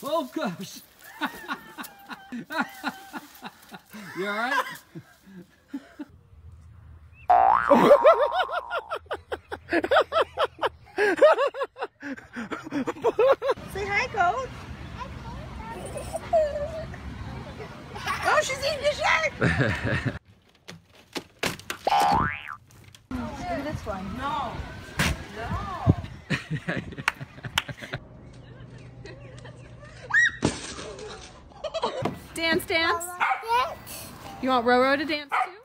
Oh gosh. You all right? Say hi, Coach. Oh, she's eating the shark. Do this one. No. No. Dance, dance. You want Roro to dance too?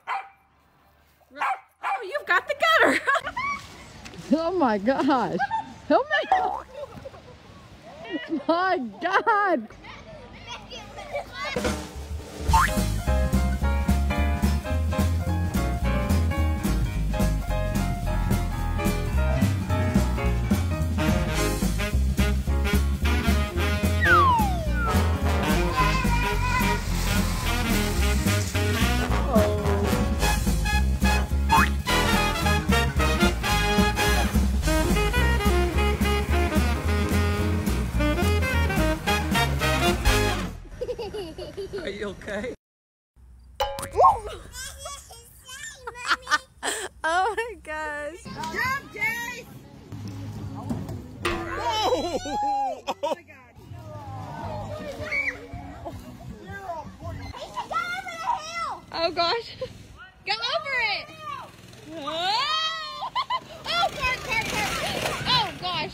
Oh, you've got the gutter. Oh my gosh. Help me. My God. Are you okay? Oh my gosh. Jump, Jay. Oh my God. Oh gosh. Go over it. Oh, oh God. Oh gosh.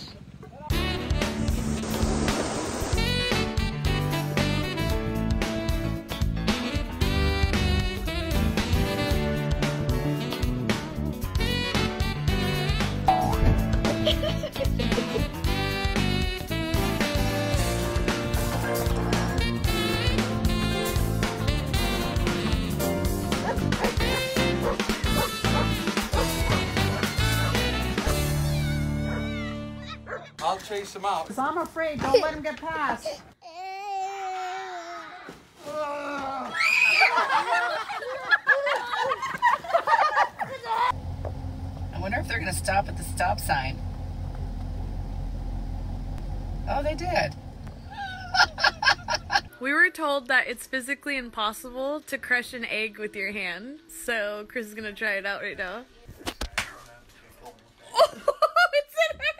I'll chase him out. So I'm afraid. Don't let him get past. I wonder if they're going to stop at the stop sign. Oh, they did. We were told that it's physically impossible to crush an egg with your hand, so Chris is gonna try it out right now. Oh, it's in her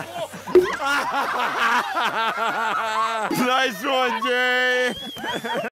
Nice one, Jay.